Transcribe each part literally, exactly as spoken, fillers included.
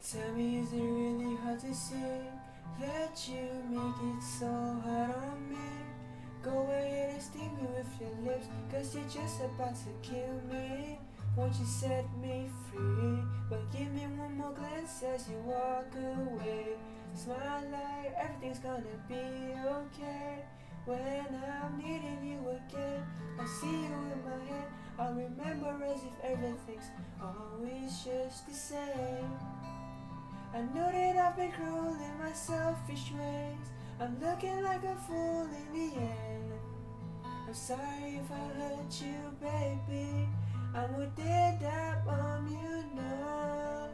Tell me, is it really hard to say that you make it so hard on me? Go ahead and sting me with your lips, cause you're just about to kill me. Won't you set me free? But give me one more glance as you walk away. Smile like everything's gonna be okay. When I'm needing you again, I see you in my head. I'll remember as if everything's always just the same. I know that I've been cruel in my selfish ways. I'm looking like a fool in the end. I'm sorry if I hurt you, baby. 아무데다 you know.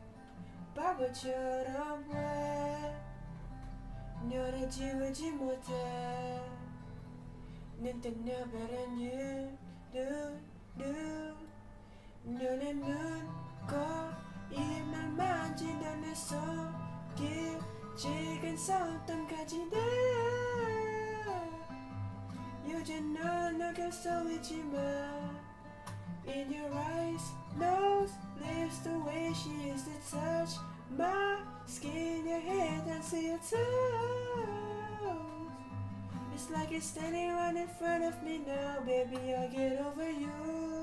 바보처럼 왜 너를 지우지 못해. 눈 뜨냐버린 you, 눈, 눈. 너의 눈, 코, 입만 만지던 내 손길 지금 손등까지 다 요즘 넌 나가 서있지만 in your eyes, nose, lips, the way she used to touch my skin, your head and to your toes. It's like you're standing right in front of me now, baby, I'll get over you.